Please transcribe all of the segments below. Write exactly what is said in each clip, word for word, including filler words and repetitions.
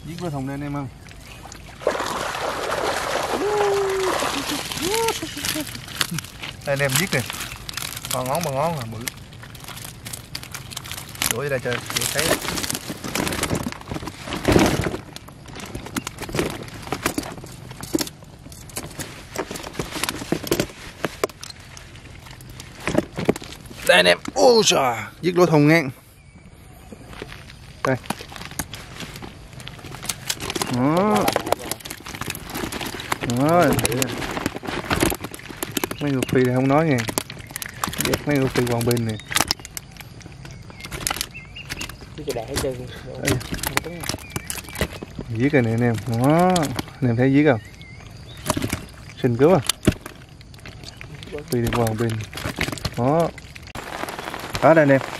Giết với thùng đây anh em ơi. Đây anh em giết nè, con ngón bằng ngón là bự. Đuổi ra chơi để thấy. Đây anh em, ôi trời, giết lỗ thùng ngang. Đây. Đó. Đó. Mấy người phi thì không nói nha. Ghét mấy người phi Quảng Bình nè. Giết rồi nè anh em. Đó. Anh em thấy giết không? Xin cứu à. Phi đi Quảng Bình. Đó. Đó đây anh em.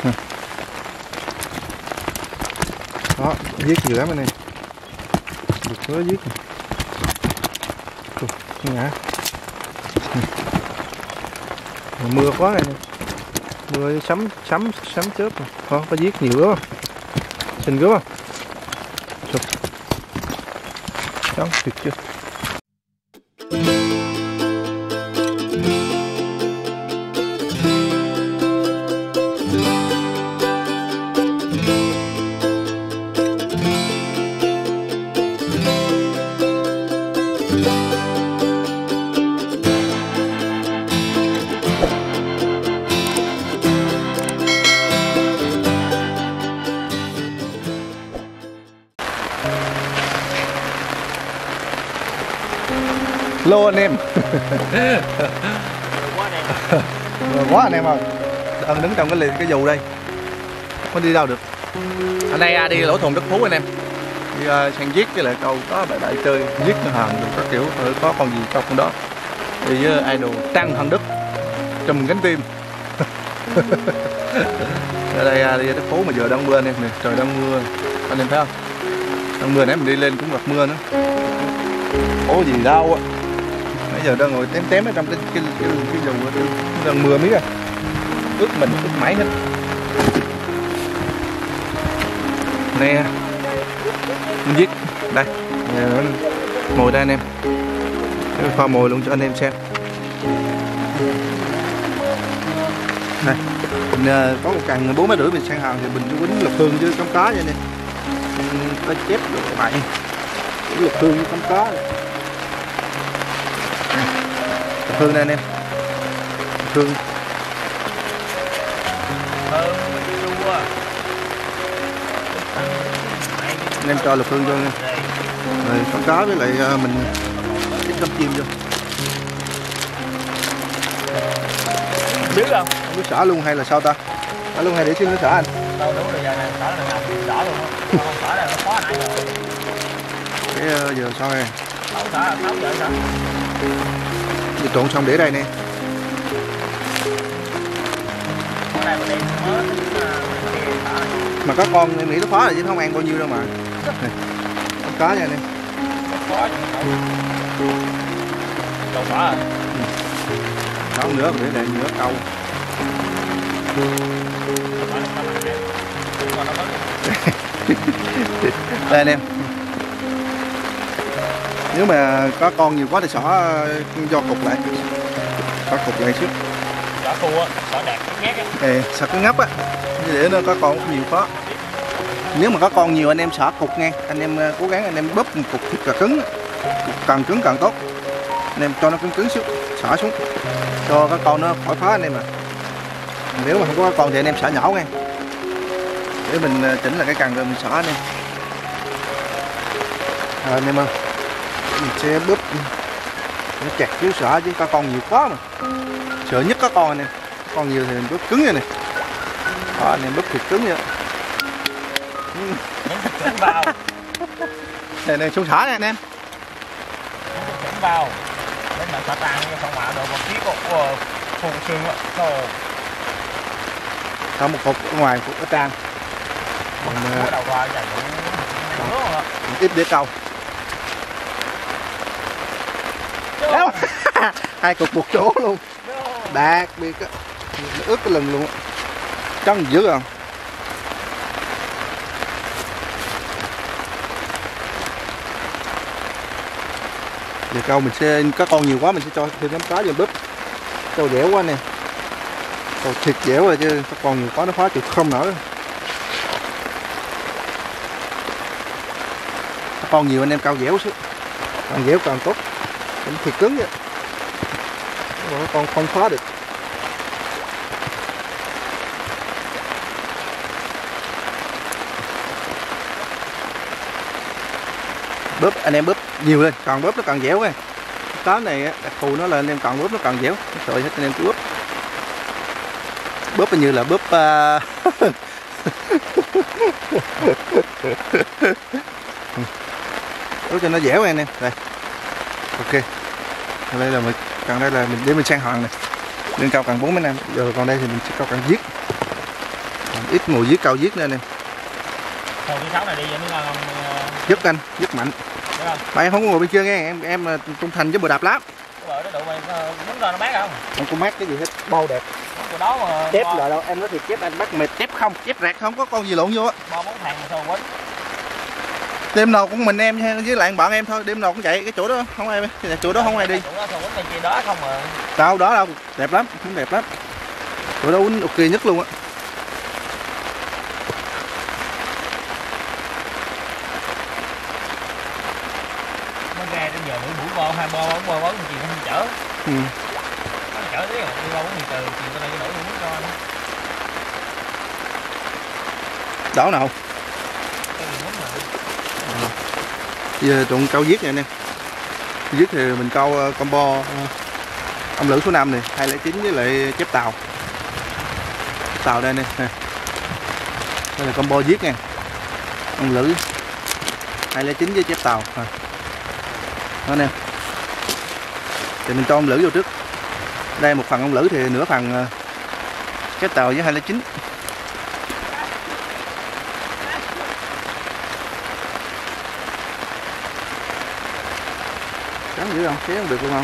Đó, giết nhiều lắm anh em. Được có giết này. Ủa, ngã. Mưa quá này. Mưa sấm sấm sấm chớp. Có có giết nhiều lắm. Xin cứu không? Chụp. Đó, tuyệt chưa? Lô anh em. Rồi quá anh em ơi. Ân đứng trong cái cái dù đây. Không đi đâu được. Anh đây đi lỗ thùng đất phú anh em. Đi uh, sang giết với lại câu có đại đại chơi giết hàng được các kiểu, có con gì trong con đó. Đi với idol Trăng Hân Đức trùm cánh tim. Ở đây đi đất phú mà giờ đang mưa anh em nè, trời đang mưa. Anh em thấy không? Đang mưa nãy mình đi lên cũng gặp mưa nữa. Ố gì đâu á. Bây giờ đang ngồi tém tém ở trong cái cái cái, cái dù đang mưa miết à, ướt mình ướt máy hết nè. Mình giết đây, mồi đây anh em, pha mồi luôn cho anh em xem. Này, mình có một càng bốn mét rưỡi mình sang hàng thì mình chú quýnh lục hương với cắm cá vậy nè, có chép được vậy, lục hương với cắm cá. Hương đây anh em. Hương. Anh em cho lục hương vô nha. Rồi con cá với lại mình chích cắm chim vô. Biết không? Không biết xả luôn hay là sao ta? Xả luôn hay để xin nó xả anh? Đâu đúng rồi, giờ này xả là làm xả luôn á. Không xả là nó khó nãy rồi. Cái giờ sao nè? Sáu xả là sáu giờ xả. Thì trộn xong để đây nè. Mà có con em nghĩ nó khóa rồi chứ không ăn bao nhiêu đâu mà. Này, con cá nha anh em. Đâu khóa à? Câu nữa để lại nữa câu. Đây anh em. Nếu mà có con nhiều quá thì xỏ do cục lại, xỏ cục lại xíu. Xỏ cua á, xỏ đẹp cái ngát á. Ê, xỏ cái ngấp á, để nó có con nhiều khó. Nếu mà có con nhiều anh em xỏ cục nghe, anh em cố gắng anh em bóp một cục thật là cứng, cục càng cứng càng tốt. Anh em cho nó cứng cứng xíu, xỏ xuống, cho các con nó khỏi phá anh em à. Nếu mà không có con thì anh em xỏ nhỏ nghe, để mình chỉnh là cái càng rồi mình xỏ anh em. Rồi anh em ơi. Mình sẽ bóp nó chặt chiếu xỏ chứ có con nhiều quá mà sợ nhất có con này, con nhiều thì mình bóp cứng vậy này. Đó, anh em bóp thiệt cứng vậy. Chỉnh vào. Đây này xuống xả này anh em. Chỉnh vào. Để mà xả tan cho không mạ đồ một tí của phun xương á. Rồi. Có một cục ở ngoài cục ở trang. Còn đầu qua dài nữa. Ít để câu. Hai cục một chỗ luôn, đặc biệt á, ướt cái lưng luôn, chân dữ không? Giờ câu mình sẽ có con nhiều quá mình sẽ cho thêm nắm cá vô búp. Câu dẻo quá nè. Câu thịt dẻo rồi chứ có con nhiều quá nó phá chịu không nổi. Có con nhiều anh em câu dẻo xuống. Càng dẻo càng tốt. Cũng thịt cứng vậy. Con không phá được. Búp anh em búp nhiều lên, còn búp nó càng dẻo ấy. Cá này đặc thù nó là anh em còn búp nó càng dẻo. Rồi hết anh em cứ búp. Búp như là búp uh... búp cho nó dẻo anh em. Đây. Ok. Đây là mình còn đây là mình để mình sang hoàng này. Lên cao càng bốn mấy năm. Giờ còn đây thì mình sẽ cao càng giết. Còn ít ngồi giết cao giết nữa anh em. Thôi thứ sáu này đi vậy nó ngon. Dứt anh, dứt mạnh. Bạn em không có ngồi bên kia nghe, em em trung thành với bờ đạp lắm. Cái bờ đó mày muốn ra nó mát không? Không có mát cái gì hết, bao đẹp. Cái đó mà chép lại đâu, em nói thiệt chép anh bắt mệt chép không, chép rạc không có con gì lộn vô á. Bo món hàng mà sao quýnh. Đêm nào cũng mình em với lại bạn em thôi, đêm nào cũng chạy cái chỗ đó không ai, chỗ đó không ai đi. Chỗ đó sao quýnh kia đó không à. Đâu đó đâu, đẹp lắm, cũng đẹp lắm. Chỗ đó quýnh ok nhất luôn á. Ra đến giờ buổi bo hai bo bo bón gì không chở. Ừ. Nó chở tí rồi đi bo bón mì từ chiều tới đây cái đổi muốn cho nó. Đó nào. Cái gì muốn mà. À. Giờ tụi câu giết này anh em. Giết thì mình câu combo ông lữ số năm này, hai lẻ chín với lại chép tàu. Tàu đây nè. Đây là combo giết nha. Ông lữ hai lẻ chín với chép tàu. À. Đó nè. Thì mình cho ông lữ vô trước. Đây một phần ông lữ thì nửa phần chép tàu với hai lẻ chín. Cắn dữ không? Xé không được luôn không?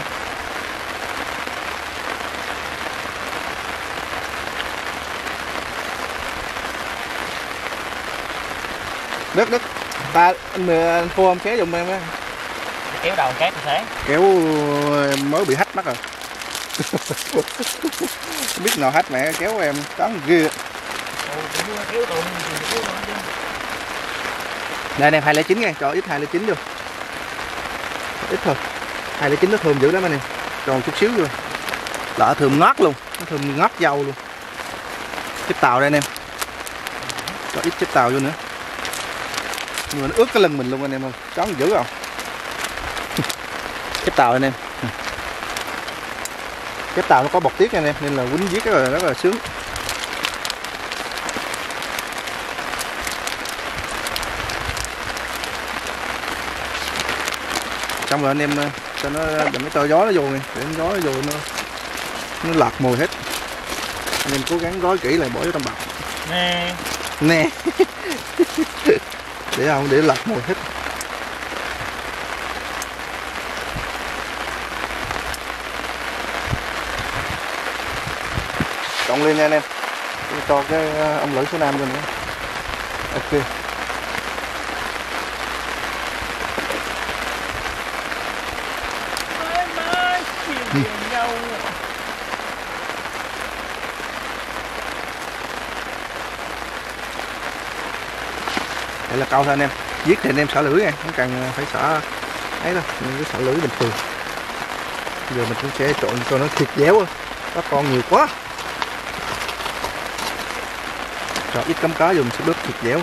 Đất đất. Ta anh, anh khô không xé giùm em á. Kéo đầu cát thì sáng. Kéo mới bị hách mắt rồi. Không biết nào hách mẹ kéo em cắn ghê. Đây em hai lẻ chín nghe, cho ít hai lẻ chín vô. Ít thôi. hai lẻ chín nó thơm dữ lắm anh em. Còn chút xíu rồi. Lỡ thơm ngót luôn, nó thơm ngót dâu luôn. Chép tàu đây anh em. Cho ít chép tàu vô nữa. Nhưng mà nó ướt cái lưng mình luôn anh em ơi. Chón dữ không? Chép tàu anh em. Chép tàu nó có bọt tiết anh em nên là quýnh giết rất là rất là sướng. Xong rồi anh em cho nó đừng có cho gió nó vô nè, để gió nó vô nó nó lạt mùi hết. Anh em cố gắng gói kỹ lại bỏ vô trong bọc. Nè. Nè. Để không để lạt mùi hết. Cộng lên nha anh em. Cho cái ông lữ số năm cho nữa. Ok. Ừ. Đây là câu thôi anh em. Giết thì anh em xả lưỡi nha, không cần phải xả ấy đâu, cứ xả lưỡi bình thường. Giờ mình cũng sẽ trộn cho nó thịt dẻo, có con nhiều quá. Cho ít cắm cá dùng sẽ bớt thịt dẻo.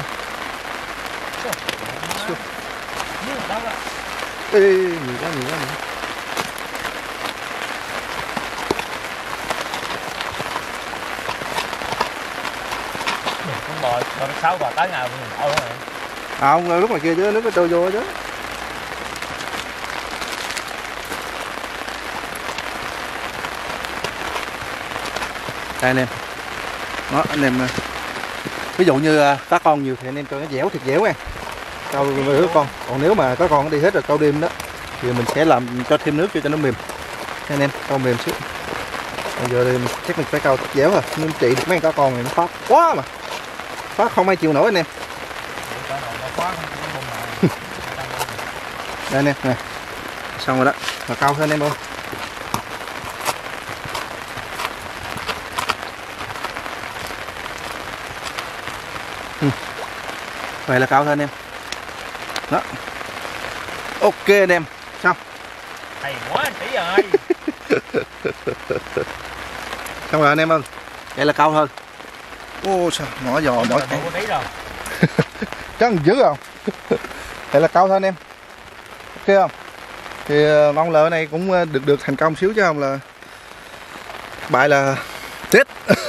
Ê, nhiều quá nhiều quá nhiều. Con bò bò sáu bò tới nào mình đổ rồi. À không, lúc này kia chứ nước nó trôi vô chứ. Đây anh em. Đó anh em. Ví dụ như cá con nhiều thì anh em cho nó dẻo thịt dẻo nha. Câu nửa con. Còn nếu mà có con nó đi hết rồi câu đêm đó thì mình sẽ làm cho thêm nước cho cho nó mềm. Anh em câu mềm xíu. Bây giờ thì chắc mình phải câu thịt dẻo rồi. Nên trị được mấy cá con này nó phát quá mà. Phát không ai chịu nổi anh em. Đây anh em nè. Xong rồi đó. Là cao hơn em ơi. Ừ. Vậy là cao hơn em. Đó. Ok anh em. Xong. Hay quá anh tỷ ơi. Xong rồi anh em ơi. Vậy là cao hơn. Ô sao mỏ giò mỏ cái đấy rồi. chắc dữ không? Vậy là cao hơn em. Ok không? Thì mong là này cũng được được thành công xíu chứ không là bại là chết.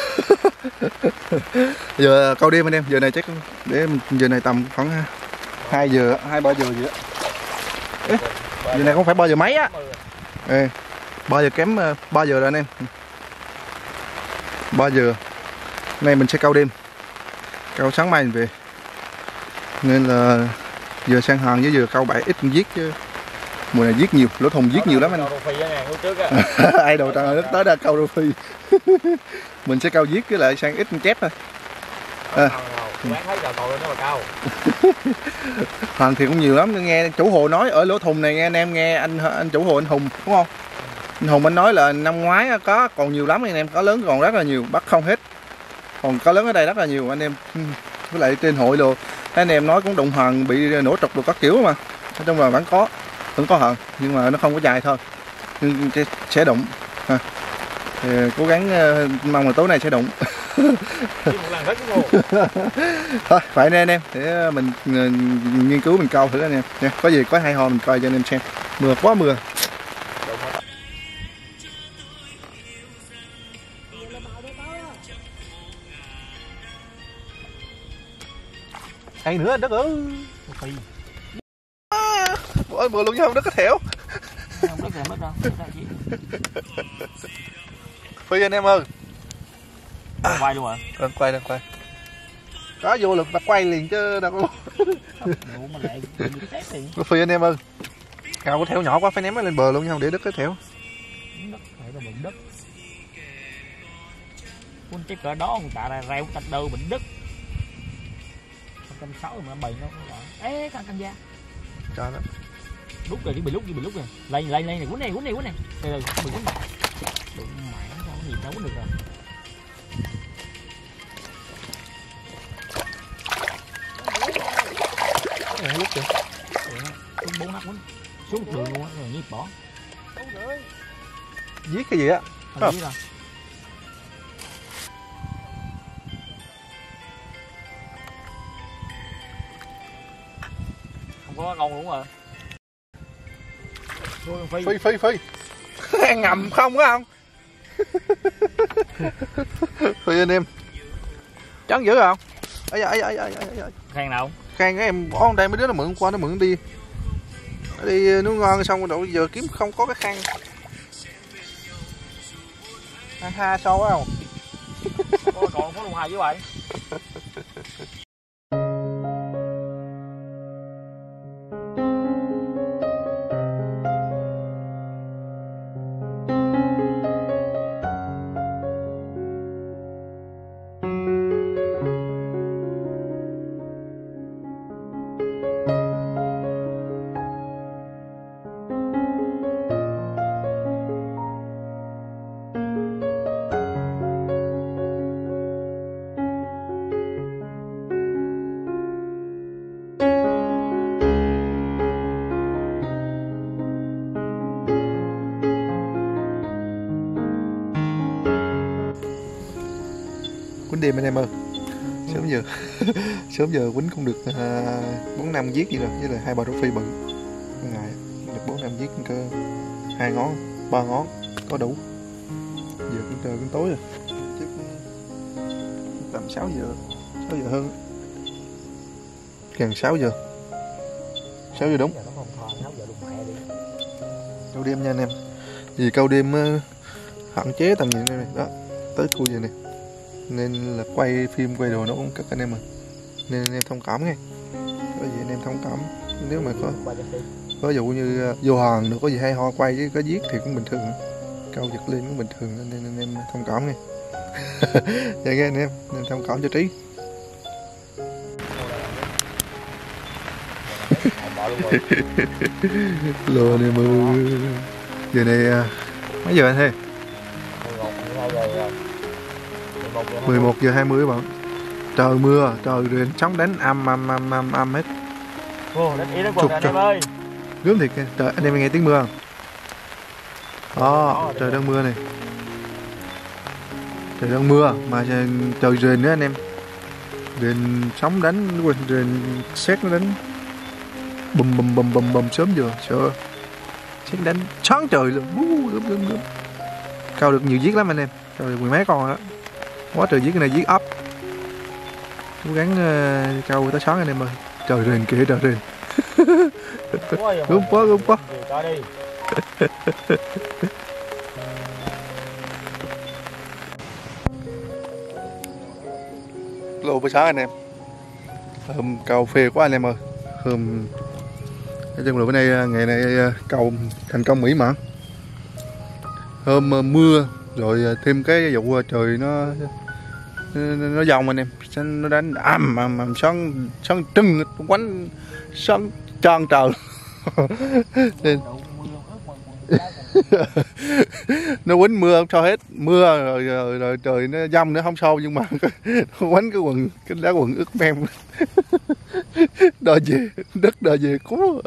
Giờ câu đêm anh em, giờ này chắc để giờ này tầm khoảng hai giờ, hai ba giờ gì đó. Ê, giờ này không phải ba giờ mấy á. Ê, ba giờ kém ba giờ rồi anh em. ba giờ. Nay mình sẽ câu đêm. Câu sáng mai mình về. Nên là giờ sang hàng với giờ câu bãi ít giết chứ. Mùa này giết nhiều, lỗ thùng giết nhiều lắm anh. Ai đầu trăng nước tới đã câu rô phi. Mình sẽ câu giết với lại sang ít chép thôi. À. Hàng thì cũng nhiều lắm, nghe chủ hồ nói ở lỗ thùng này, nghe anh em nghe anh anh chủ hồ anh Hùng đúng không? Anh Hùng anh nói là năm ngoái có còn nhiều lắm anh em, có lớn còn rất là nhiều, bắt không hết. Còn có lớn ở đây rất là nhiều anh em. Với lại trên hội đồ anh em nói cũng đụng hàng bị nổ trục đồ các kiểu mà. Nói chung là vẫn có, vẫn có hận nhưng mà nó không có dài thôi. Nhưng sẽ đụng. À. Thì cố gắng mong là tối nay sẽ đụng. Thôi phải nên anh em để mình nghiên cứu mình câu thử anh em nha. Có gì có hay ho mình coi cho anh em xem. Mưa quá mưa. Hay nữa anh Đức ơi. Ôi mưa luôn chứ không Đức có thẻo. Không biết là mất đâu. Phi anh em ơi. À. Quay luôn hả? Đang quay đang quay. Có vô lực là quay liền chứ đâu có. Có Phi anh em ơi. Cào có thẻo nhỏ quá phải ném nó lên bờ luôn chứ không để Đức có thẻo. Đất phải là bệnh đất. Quân cái cỡ đó người ta là reo tạch đơ bệnh đất. một trăm sáu mươi mà bầy nó cũng ê căng căng da. Cho đó. Lúc rồi đi bị lúc đi bị lúc rồi. Lên lên lên này quấn này quấn này quấn này. Đây là bị quấn này. Đụng mày nó không gì đâu có được rồi. Cái này lúc kìa. bốn h quấn. Xuống đường luôn á rồi nhịp bỏ. Giết cái gì á? Không biết đâu. Không có con luôn rồi. Phi phi phi phi. Ngầm không á không? Phi anh em. Chắn dữ không? Ấy da ấy da ấy da ấy da. Khang nào? Khang cái em bỏ đây mấy đứa nó mượn qua nó mượn đi. Nó đi nó ngon xong rồi giờ kiếm không có cái khang. Ha ha so quá không? Có còn có luôn hai với bạn. Quýnh đêm anh em ơi. Sớm giờ sớm giờ quýnh cũng được bốn năm giết gì rồi với lại hai bà rô phi bự. Ngày được bốn năm giết cơ hai ngón ba ngón có đủ. Giờ cũng trời cũng tối rồi. Chứ tầm sáu giờ sáu giờ hơn. Gần sáu giờ sáu giờ đúng. Câu đêm nha anh em. Vì câu đêm hạn chế tầm nhìn này đó tới khu giờ này nên là quay phim quay đồ nó cũng cực anh em mà, nên anh em thông cảm nghe, có gì anh em thông cảm. Nếu mà có có dụ như vô hàng được có gì hay ho quay chứ có giết thì cũng bình thường, câu giật lên cũng bình thường, nên anh em thông cảm nghe. Vậy nghe anh em, nên thông cảm cho Trí. Lừa anh em ơi. Giờ này mấy giờ anh Thê? mười một giờ hai mươi các bạn. Trời mưa, trời rồi sóng đánh âm âm âm âm âm hết. Ồ, đánh ý đánh quần anh em ơi. Gớm thiệt kìa. Trời, anh em nghe tiếng mưa không? Đó, trời đang mưa này. Trời đang mưa mà trời rền nữa anh em. Rền sóng đánh, quên rền sét nó đánh. Bùm bùm bùm bùm bùm sớm giờ, sợ. Sét đánh sáng trời luôn. Gớm gớm gớm. Câu được nhiều giết lắm anh em. Câu được mười mấy con đó. Quá trời giết, cái này giết ấp. Cố gắng uh, câu tới sáng anh em ơi. Trời rền kìa, trời rền. Gớm quá, gớm quá. Lô buổi sáng anh em. Hôm câu phê quá anh em ơi. Hôm nói chung là bữa nay ngày này câu thành công mỹ mãn. Hôm mưa rồi thêm cái vụ trời nó nó dòng anh em, nó đánh ầm ầm ầm sáng sáng trưng quánh sáng tròn trời. Nên nó quýnh mưa không sao hết, mưa rồi, rồi, rồi trời nó dông nữa không sao, nhưng mà nó quánh cái quần, cái đá quần ướt mem. Đòi về đất, đòi về cứu.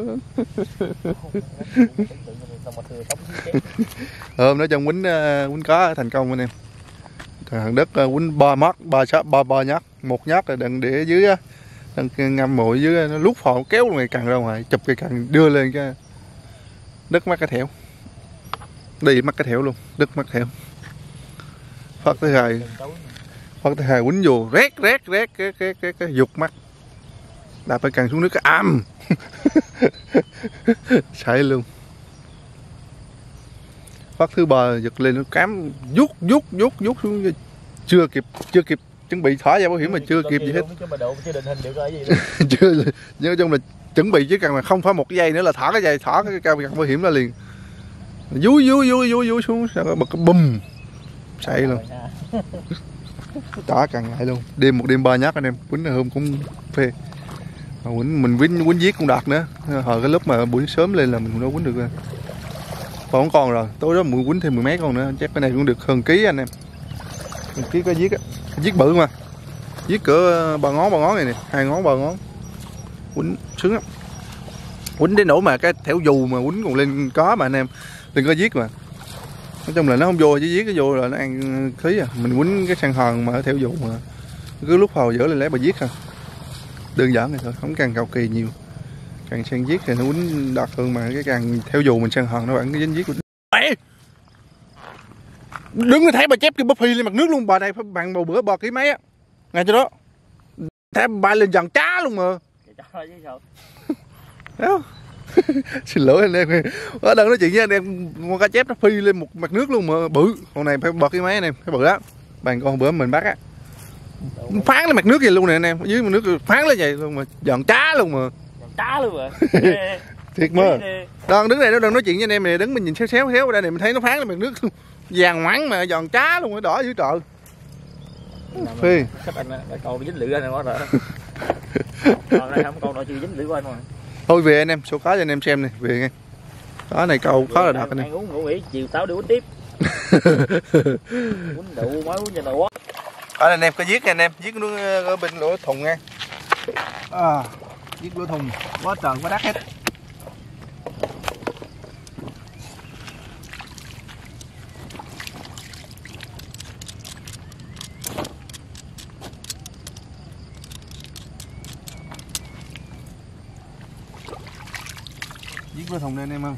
Hôm nói chung quýnh quýnh cá thành công anh em. Thằng đất quýnh ba mắt, ba sát ba ba nhát, một nhát là đừng để dưới á, đừng ngâm mồi dưới, nó lúc phò kéo người càng ra ngoài, chụp cái càng đưa lên cái đất mắc cái thẻo. Đi mắc cái thẻo luôn, đất mắc thẻo. Phát thứ hai, phát thứ hai quýnh vô rét rét rét cái cái cái cái dục mắt, đạp phải càng xuống nước cái am. Xảy luôn. Phát thứ ba giật lên nó cám rút rút rút rút xuống, chưa kịp chưa kịp chuẩn bị thả ra bảo hiểm mà chưa kịp gì hết. Chưa, nói chung là chuẩn bị chứ cần là không phải một cái dây nữa là thả cái dây, thả cái cao bảo hiểm ra liền. Dúi dúi dúi dúi dúi xuống sao bật cái bùm chạy luôn. Trả càng lại luôn. Đêm một đêm ba nhát anh em, quýnh hôm cũng phê. Mà quýnh mình quýnh quýnh giết cũng đạt nữa. Hồi cái lúc mà buổi sớm lên là mình đâu quýnh được rồi. Còn còn rồi, tối đó mình quýnh thêm mười mấy con nữa, chắc cái này cũng được hơn ký anh em. Hơn ký có giết á, giết bự mà. Giết cỡ ba ngón ba ngón này nè, hai ngón ba ngón. Quýnh sướng lắm. Quýnh đến nỗi mà cái thẻo dù mà quýnh còn lên có mà anh em. Đừng có giết mà. Nói chung là nó không vô chứ giết cái vô là nó ăn khí à. Mình quýnh cái sang hòn mà theo dù mà cứ lúc hầu dở lên lấy bà giết thôi. Đơn giản này thôi, không càng cầu kỳ nhiều. Càng sang giết thì nó quýnh đạt hơn, mà cái càng theo dù mình sang hòn nó vẫn cái dính giết của mẹ. Đứng thấy bà chép cái bắp phi lên mặt nước luôn, bà đây phải bằng bầu bữa bò ký mấy á. Ngay cho đó. Thấy bay lên dần trá luôn mà. Thấy không? Xin lỗi anh em, ở đâu nói chuyện với anh em, con cá chép nó phi lên một mặt nước luôn mà bự. Con này phải bật cái máy anh em, phải bự đó. Bàn con bữa mình bắt á, phán lên mặt nước vậy luôn nè anh em, dưới mặt nước phán lên vậy luôn mà giòn trá luôn mà. Giòn trá luôn mà. Thiệt mơ. Đang đứng này nó đang nói chuyện với anh em này, đứng mình nhìn xéo xéo xéo ở đây này mình thấy nó phán lên mặt nước luôn. Vàng ngoãn mà giòn trá luôn, đỏ dữ trời. Phi. Các anh câu dính lưỡi anh quá rồi. Còn đây không câu nào chưa dính lưỡi của anh rồi. Thôi về anh em, số cá cho anh em xem này, về nghe. Cá này câu khá là đặc anh em. Ăn uống ngủ nghỉ, chiều táo đi quýnh tiếp. Quýnh đậu mới quýnh cho tao quá. Ở anh em có giết anh em, giết nó ở bên lỗ thùng nghe. À, giết lỗ thùng, quá trời quá đắt hết. Giết lỗ thùng đây anh em ơi.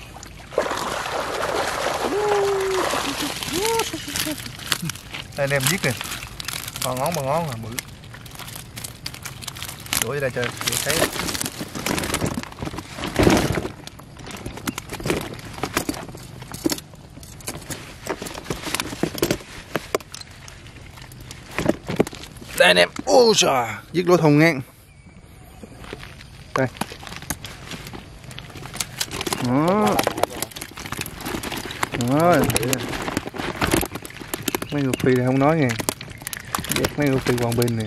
Đây anh em giết nè, ba ngón ba ngón là bự. Đuổi ra đây cho chị thấy. Đây anh em, ôi trời, giết lỗ thùng ngang. Đây. Đó. Đó. Mấy người phi này không nói nha, mấy người phi quang bên này.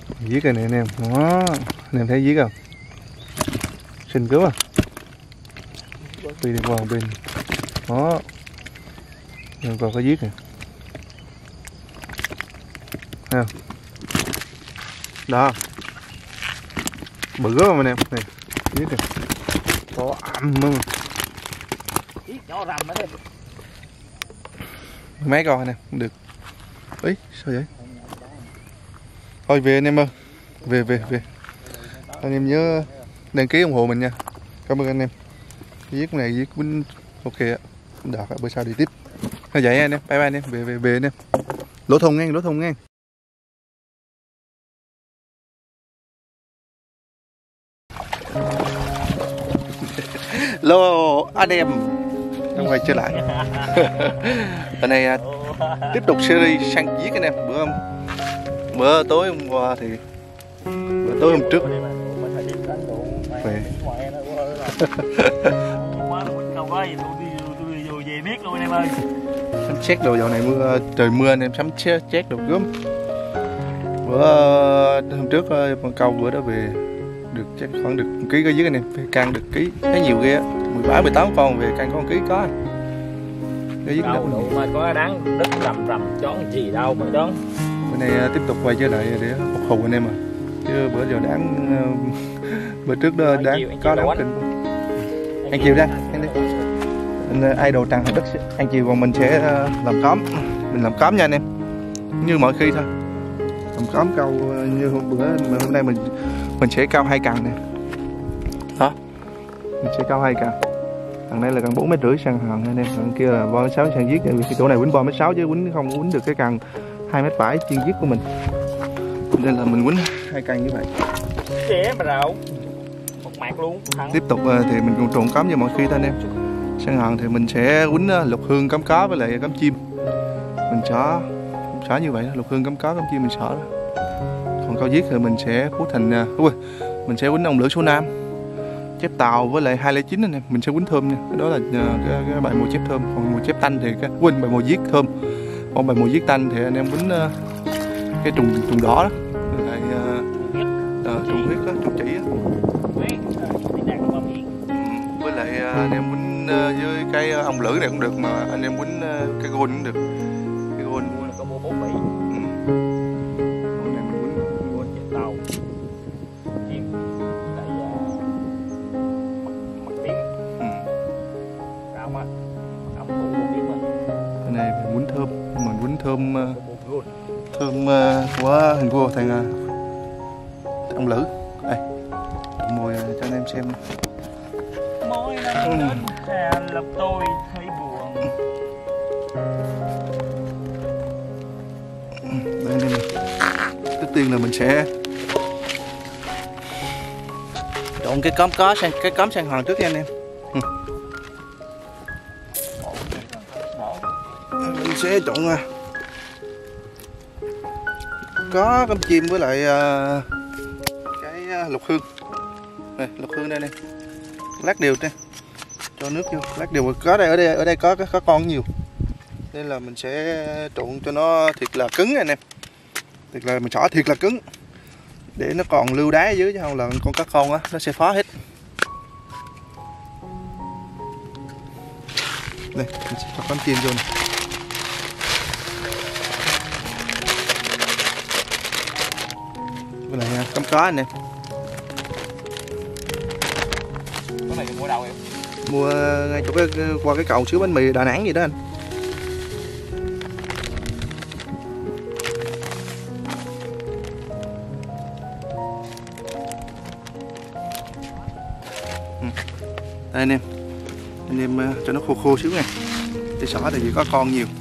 Giết rồi nè anh em, đó, anh em thấy giết không? Xinh cứu à? Đi đi qua một bên, đó, em còn có giết nè, thấy không? Đó, bự quá mà anh em, này, giết nè, có ẩm mà. Giết nhỏ rầm đó. Mấy con anh em, không được. Ý, sao vậy? Thôi về anh em ơi, về về về. Anh em nhớ đăng ký ủng hộ mình nha. Cảm ơn anh em. Viết này viết quýnh ok ạ. Được, bữa sau đi tiếp. Thôi vậy anh em, bye bye anh em, về về về anh em. Lỗ thùng nghe, lỗ thùng nghe. Lô anh em quay trở lại. Hôm nay tiếp tục series săn giết anh em. Bữa hôm bữa tối hôm qua thì bữa tối hôm trước về về biết luôn anh em ơi. sắm chết đồ dạo này mưa trời mưa anh em sắm chết chết đồ gớm. Bữa hôm trước con câu bữa đó về được chắc khoảng được một ký có giết anh em, về can được ký thấy nhiều ghê á, mười bảy mười tám con về can có một ký có anh. Cái giết đâu đủ mà có đáng đất rầm rầm chón gì đâu mà chón. Bữa nay tiếp tục quay trở lại để phục thù anh em à, chứ bữa giờ đáng bữa trước đó đáng chiều, có đáng kinh. Anh Chiều đây, anh đây. Idol tràng hợp đất anh Chiều, còn mình sẽ làm cóm, mình làm cóm nha anh em, như mọi khi thôi, làm cóm câu như hôm bữa, mà hôm nay mình mình sẽ cao hai cần nè, đó, mình sẽ cao hai cần. Thằng này là cần bốn mét rưỡi sang hàng anh em, thằng kia là ba mét sáu sang giết, vì cái chỗ này quýnh ba mét sáu chứ quýnh không quýnh được cái cần hai mét bảy chuyên giết của mình, nên là mình quýnh hai cần như vậy. Trẻ mà rào một mạc luôn. Thằng. Tiếp tục thì mình còn trộn cắm như mọi khi thôi anh em. Sang hàng thì mình sẽ quýnh lục hương cắm cá với lại cắm chim, mình xỏ xỏ như vậy, lục hương cắm cá cắm chim mình xỏ đó. Còn câu giết thì mình sẽ cuốn thành ui mình sẽ quýnh ông lửa số nam, chép tàu với lại hai lẻ chín anh em, mình sẽ quýnh thơm nha, đó là cái, cái bài mùa chép thơm. Còn mùa chép tanh thì cái quên bài mùa giết thơm, còn bài mùa giết tanh thì anh em quýnh uh, cái trùng trùng đỏ đó, với lại uh, trùng huyết đó, trùng chỉ đó. Với lại uh, anh em quýnh uh, với cái uh, ông lửa này cũng được, mà anh em quýnh uh, cái gôn cũng được, cái gôn có mua bốn vị. Thơm thơm của hình vua thằng ông lữ đây, mồi cho anh em xem. Mỗi lần đến hè làm tôi thấy buồn. Đây anh em, trước tiên là mình sẽ trộn cái cóm có sang cái cóm sang hoàng trước nha anh em. Ừ. Mình sẽ trộn có cắm chim với lại uh, cái uh, lục hương này, lục hương đây này, lát đều đây, cho nước vô, lát đều. Có đây, ở đây ở đây có có con nhiều nên là mình sẽ trộn cho nó thiệt là cứng anh em, thiệt là mình xỏ thiệt là cứng để nó còn lưu đá ở dưới, chứ không là con cá con á nó sẽ phá hết. Đây mình sẽ cho cắm chim vô này. Cái này cắm cá anh em. Cái này mua đâu em? Mua ngay chỗ cái qua cái cầu xíu bánh mì Đà Nẵng gì đó anh. Ừ. Đây anh em, anh em cho nó khô khô xíu nha, để xỏ tại vì có con nhiều.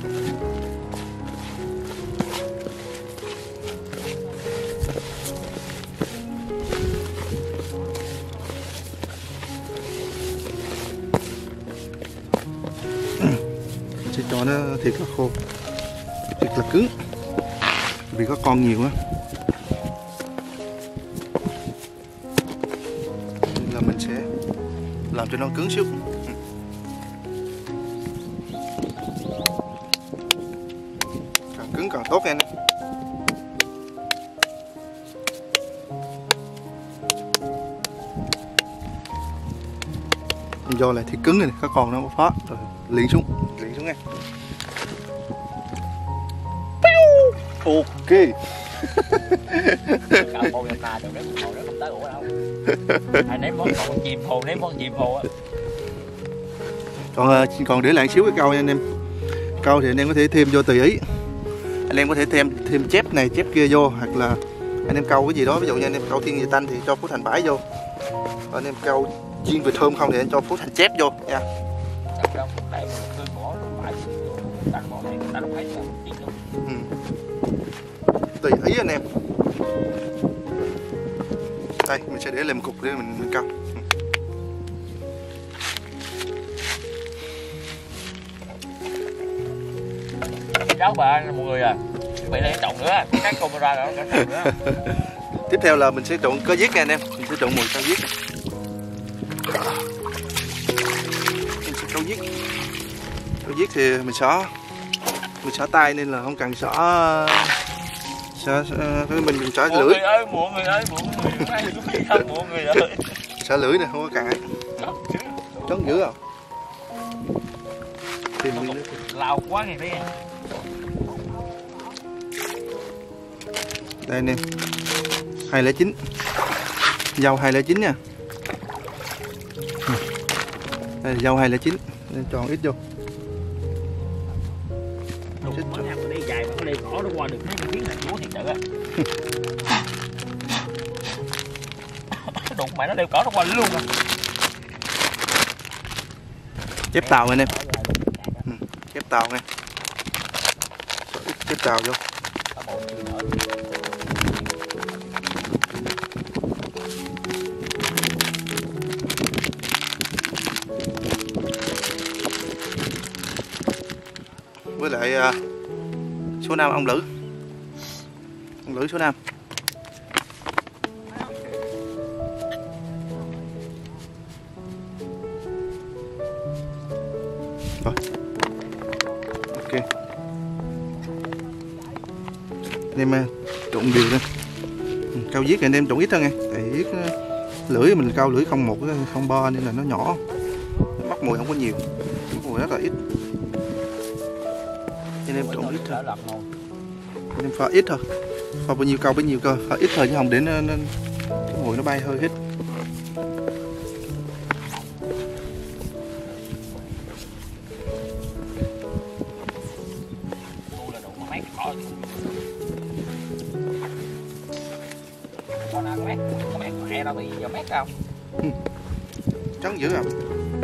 Cho nó thiệt là khô, thiệt là cứng vì có con nhiều á, nên là mình sẽ làm cho nó cứng xíu. Càng cứng càng tốt em. do lại thì cứng này, các con nó có phá rồi liền xuống, liền xuống nghe. Ok. Cào bầu nhập nà được đấy, bầu nó không tới ủa đâu. Ai ném món còn chìm hồ, ném món chìm hồ á. Còn còn để lại xíu cái câu nha anh em. Câu thì anh em có thể thêm vô tùy ý. Anh em có thể thêm thêm chép này chép kia vô, hoặc là anh em câu cái gì đó, ví dụ như anh em câu thiên về tanh thì cho Phú Thành bãi vô. Còn anh em câu chiên vịt thơm không thì anh cho Phú Thành chép vô nha. Ừ. Tùy ý anh em. Đây mình sẽ để lên một cục để mình, mình câu. Cháu bà mọi người à, bị này trộn nữa, cái camera đó nó trộn nữa. Tiếp theo là mình sẽ trộn cá giết nha anh em, mình sẽ trộn mùi cá giết. Mình sẽ câu giết. Câu giết thì mình xỏ, mình xỏ tay nên là không cần xỏ, xỏ, xỏ mình mình xỏ lưỡi. Người ơi, muộn người ơi, muộn người ơi, muộn người ơi. Xỏ lưỡi này không có cạn. Trống dữ không? Thì mình lao quá này đấy. Đây anh em, hai lẻ chín, dầu hai lẻ chín nha. Đây là dầu hai lẻ chín, nên tròn ít vô. Đụng món ăn ở đây dài mà ở đây cỏ nó qua được mấy tiếng là chúa thiệt sự á. Đụng mày nó đeo cỏ nó qua luôn à. Chép tàu anh em. Ừ, chép tàu nha. Chép tàu vô. Với lại uh, số năm ông Lữ, ông Lữ số năm. Rồi, ok. Anh em uh, trộn đều lên. Ừ, cao giết anh em trộn ít hơn nghe, tại giết uh, lưỡi mình cao lưỡi không một không ba nên là nó nhỏ, nó bắt mùi không có nhiều, mùi rất là ít. Anh em trộn ít thôi, anh em pha ít thôi, pha bao nhiêu câu bấy nhiêu cơ, pha ít thôi chứ không để nó, nó cái mùi nó bay hơi hết. Con nào có mét, có mét mẹ đâu bị giờ mét không? Trắng dữ không?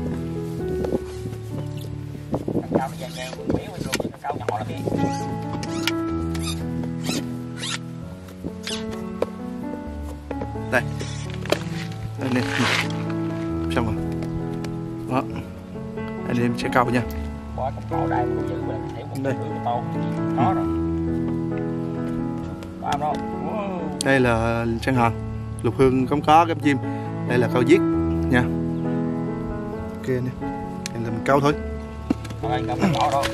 Cao nó vàng vàng miếng luôn, chứ cao nhỏ lắm đi. Đây. Đây nè. Xong rồi. Đó. Anh em sẽ câu nha. Bỏ cọng cỏ đây mà giữ mình thấy một đứa to đó rồi. Bao đó. Đây là Trang Hòn, Lục Hương cống có cắm chim. Đây là câu giết nha. Ok nè. Đây là mình câu thôi. Thôi cầm cỏ đó.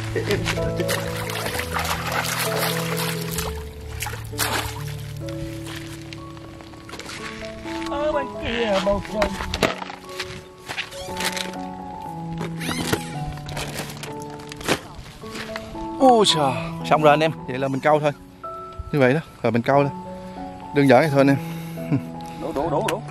Ở bên kia bầu trời. Ôi trời, xong rồi anh em, vậy là mình câu thôi. Như vậy đó, rồi mình câu thôi. Đơn giản vậy thôi anh em. Đủ đủ đủ đủ.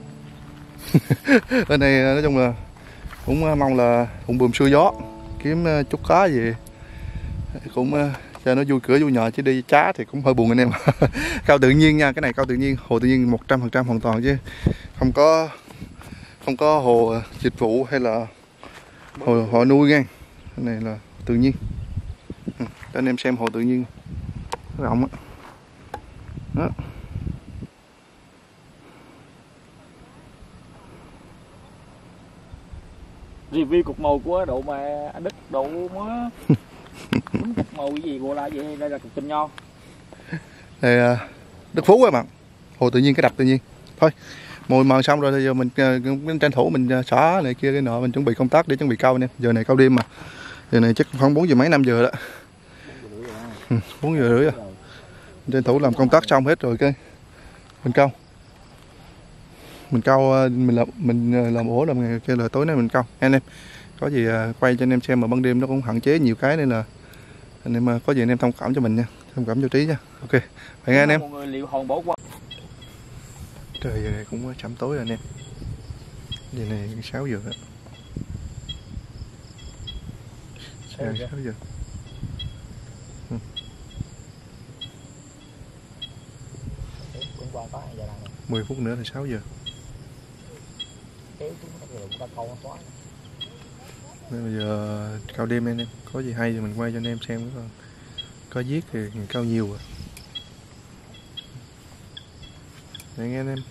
Bên này nói chung là cũng mong là cũng bùm xuôi gió, kiếm chút cá gì cũng cho nó vui cửa vui nhờ, chứ đi trá thì cũng hơi buồn anh em. Câu tự nhiên nha, cái này câu tự nhiên, hồ tự nhiên một trăm phần trăm hoàn toàn, chứ không có không có hồ dịch vụ hay là hồ họ nuôi nha. Cái này là tự nhiên. Ừ, cho anh em xem hồ tự nhiên rộng á. Đó. Review cục màu của độ mà anh Đức độ mới đúng cục màu cái gì gọi là gì, đây là cục tinh nho. Đây Đức Phú các bạn, hồ tự nhiên cái đập tự nhiên. Thôi mồi mờ xong rồi thì giờ mình, mình tranh thủ mình xỏ này kia cái nọ, mình chuẩn bị công tác để chuẩn bị câu anh em. Giờ này câu đêm mà, giờ này chắc khoảng bốn giờ mấy năm giờ đó, bốn giờ rưỡi rồi. Tranh thủ làm công tác xong hết rồi cái mình câu. mình câu mình làm mình làm ổ làm ngày kia là tối nay mình câu anh em. Có gì quay cho anh em xem mà ban đêm nó cũng hạn chế nhiều cái nên là anh em có gì anh em thông cảm cho mình nha, thông cảm cho Trí nha. Ok vậy nghe anh em. Liệu hồn bỏ qua. Trời giờ này cũng chậm tối rồi anh em. Giờ này sáu giờ đó. sáu giờ. Ừ. mười phút nữa là sáu giờ. Nên bây giờ cao đêm anh em, có gì hay thì mình quay cho anh em xem, còn có giết thì mình cao nhiều rồi. Để nghe anh em.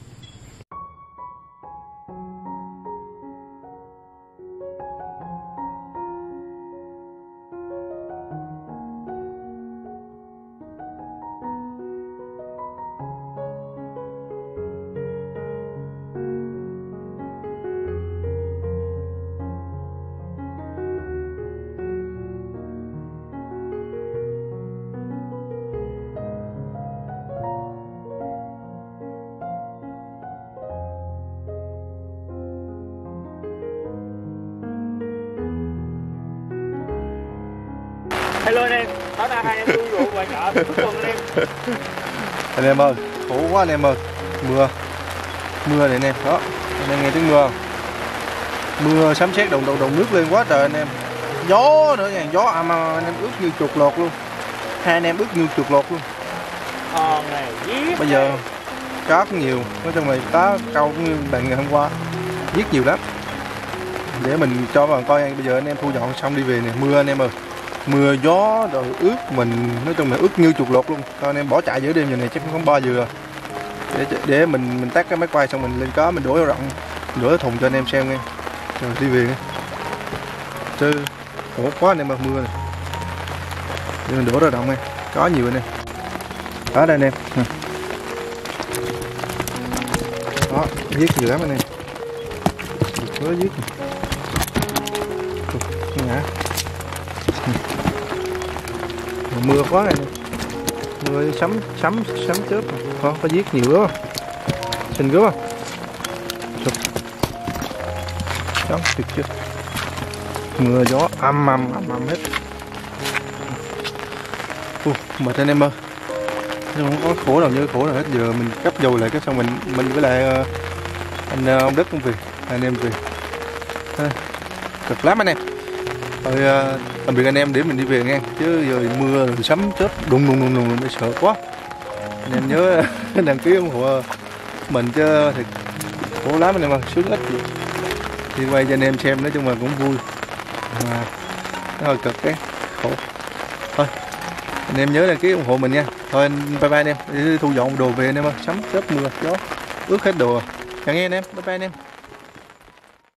Hello anh em, tối nay hai em vui rượu ngoài chợ cuối tuần anh em. Anh em ơi, khổ quá anh em ơi. Mưa. Mưa này anh em, đó. Anh em nghe tiếng mưa không? Mưa sấm sét đồng đồng đồng nước lên quá trời anh em. Gió nữa nha, gió ầm à, anh em ướt như chuột lột luôn. Hai anh em ướt như chuột lột luôn. Hòn này giết. Bây giờ cá cũng nhiều, nói chung là cá câu cũng như bạn ngày hôm qua. Giết nhiều lắm. Để mình cho bạn coi anh, bây giờ anh em thu dọn xong đi về nè, mưa anh em ơi. Mưa gió rồi ướt mình, nói chung là ướt như chuột lột luôn. Cho anh em bỏ chạy giữa đêm giờ này chắc không ba giờ rồi. Để để mình mình tắt cái máy quay xong mình lên cá mình đổ vào rộng, đổ vào thùng cho anh em xem nghe. Rồi đi về nghe. Chứ khổ quá anh em mà mưa này. Để mình đổ ra rộng nghe. Có nhiều anh em. Đó đây anh em. Đó, giết nhiều lắm anh em. Mới giết. Ngã. Mưa quá này, mưa sấm sấm sấm chớp, có có giết nhiều quá, xinh quá, sấm tuyệt chưa, mưa gió âm âm âm âm hết, uh, mệt anh em ơi, không có khổ nào như khổ nào hết. Giờ mình cấp dầu lại cái xong mình mình với lại uh, anh uh, ông Đức cũng về, anh em về, uh, cực lắm anh em. Thôi uh, tạm biệt anh em để mình đi về nghe, chứ giờ mưa rồi sấm chớp đùng đùng đùng đùng, sợ quá. Anh em nhớ đăng ký ủng hộ mình chứ thì khổ lắm anh em ơi, sướng ít gì đi quay cho anh em xem, nói chung là cũng vui mà nó hơi cực cái khổ. Thôi anh em nhớ đăng ký ủng hộ mình nha. Thôi bye bye anh em, đi thu dọn đồ về anh em ơi, sấm chớp mưa gió ướt hết đồ. Chào nghe anh em, bye bye anh em.